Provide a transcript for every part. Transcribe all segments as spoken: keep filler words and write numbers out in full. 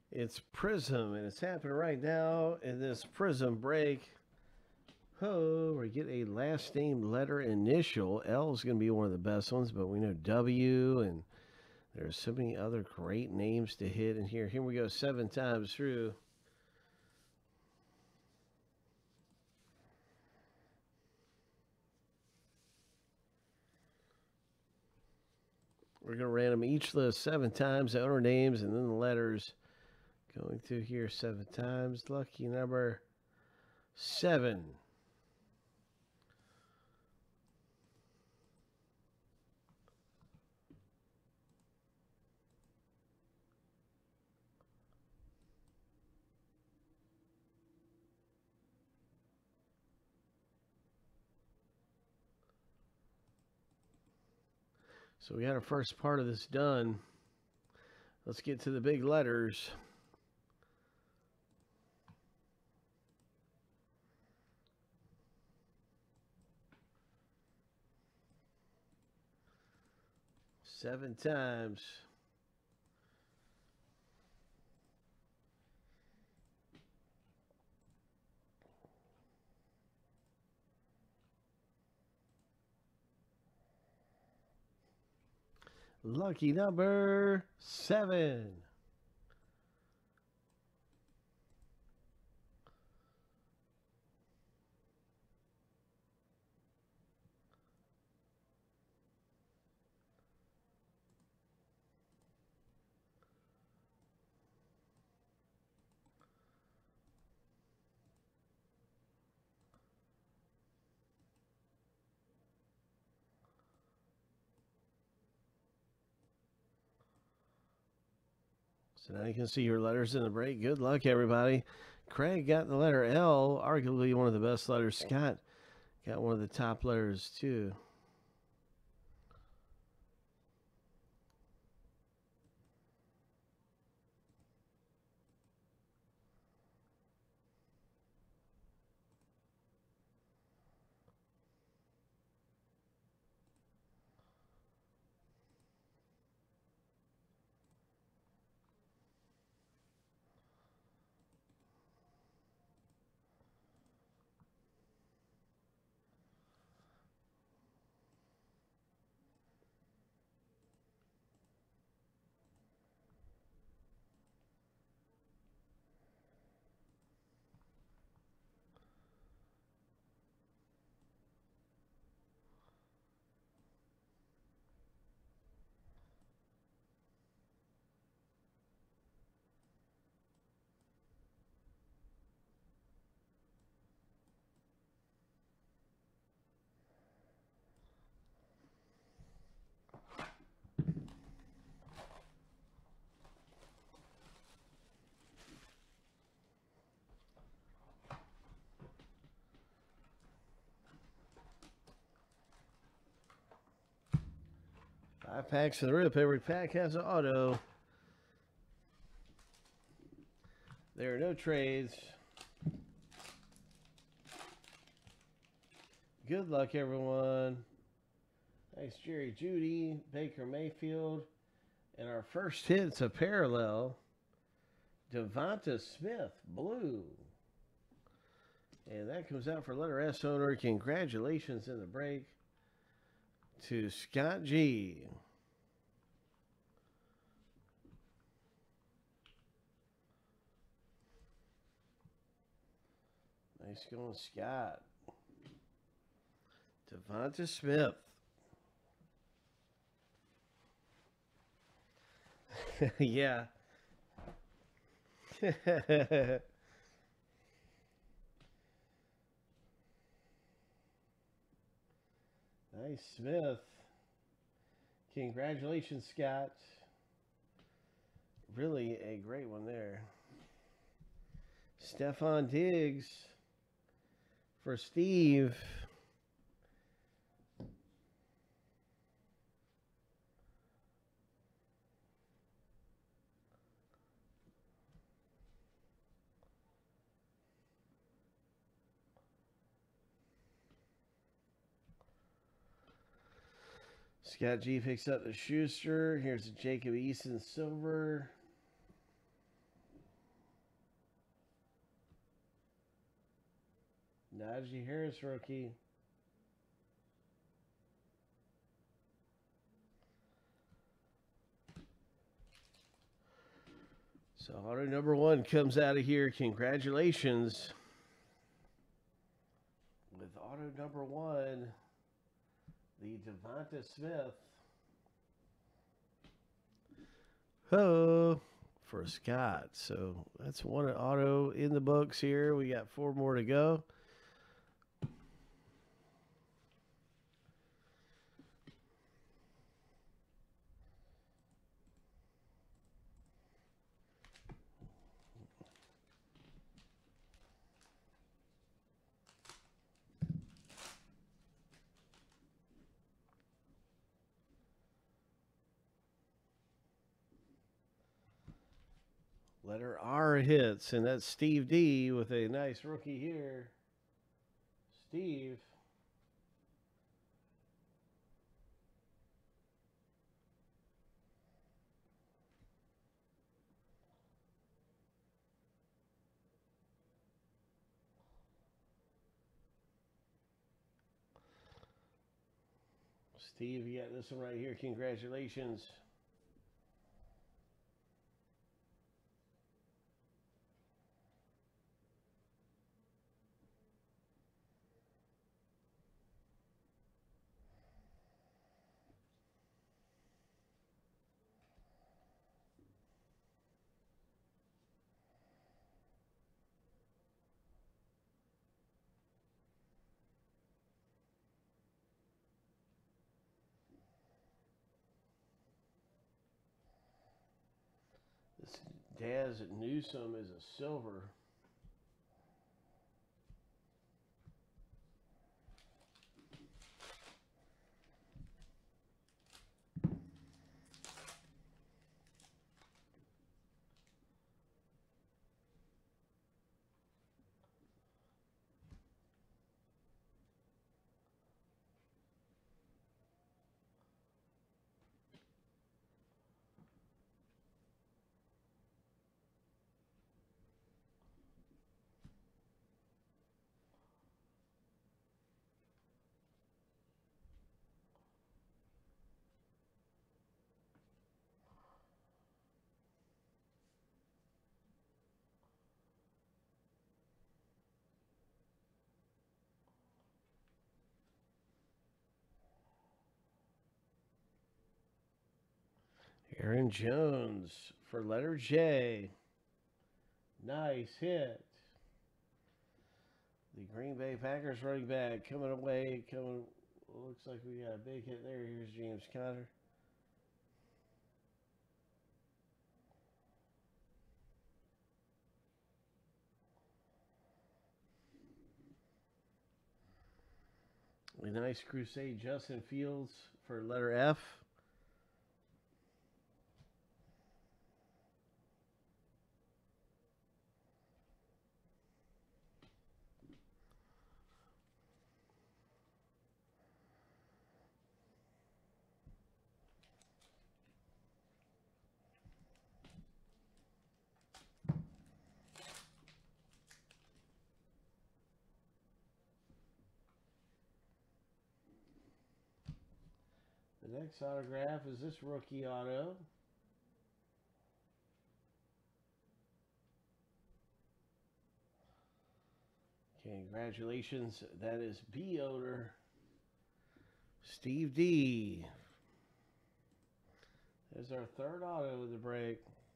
It's Prizm, and it's happening right now in this Prizm break. Oh, we get a last name letter initial. L is going to be one of the best ones, but we know W, and there's so many other great names to hit in here. Here we go, seven times through. We're going to random each list seven times, the owner names, and then the letters. Going through here seven times. Lucky number seven. So we got our first part of this done. Let's get to the big letters. Seven times. Lucky number seven. So now you can see your letters in the break. Good luck, everybody. Craig got the letter L, arguably one of the best letters. Scott got one of the top letters, too. Five packs of the rip. Every pack has an auto. There are no trades. Good luck, everyone. Nice Jerry Judy, Baker Mayfield. And our first hit's a parallel. Devonta Smith, blue. And that comes out for letter S owner. Congratulations in the break to Scott G. Nice going, Scott. Devonta Smith. Yeah. Nice, Smith. Congratulations, Scott. Really a great one there. Stefon Diggs for Steve. Scott G picks up the Schuster. Here's a Jacob Eason silver. Najee Harris rookie. So auto number one comes out of here. Congratulations. With auto number one, the Devonta Smith. Oh, for Scott. So that's one auto in the books here. We got four more to go. Letter R hits, and that's Steve D with a nice rookie here. Steve. Steve, you got this one right here. Congratulations. This Daz Newsome is a silver. Aaron Jones for letter J. Nice hit. The Green Bay Packers running back coming away. Coming, looks like we got a big hit there. Here's James Conner. A nice crusade. Justin Fields for letter F. The next autograph is this rookie auto. Congratulations. That is B owner Steve D. There's our third auto of the break.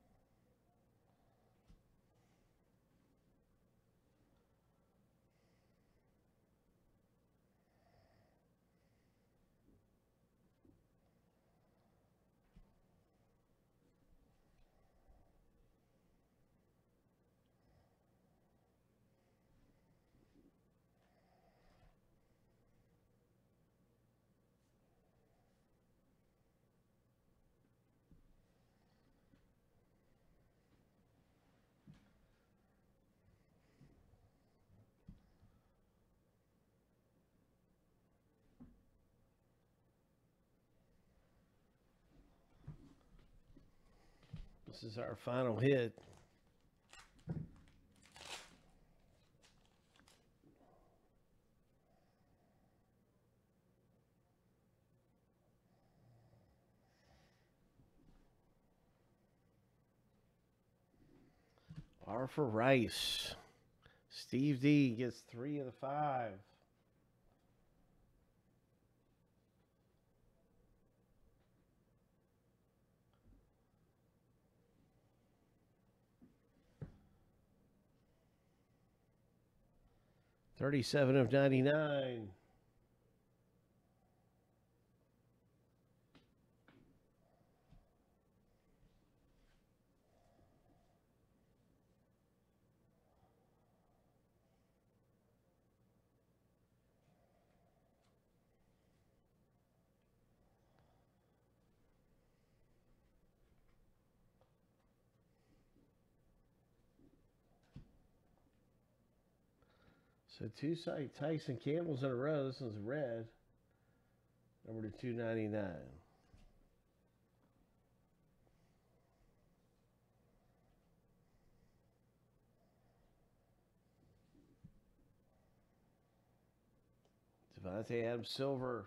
This is our final hit. R for Rice. Steve D gets three of the five. thirty-seven of ninety-nine. So two side Tyson Campbell's in a row. This one's red. Number to two ninety-nine. Devontae Adams silver.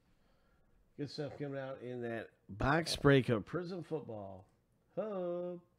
Good stuff coming out in that box break of Prizm football. Hub.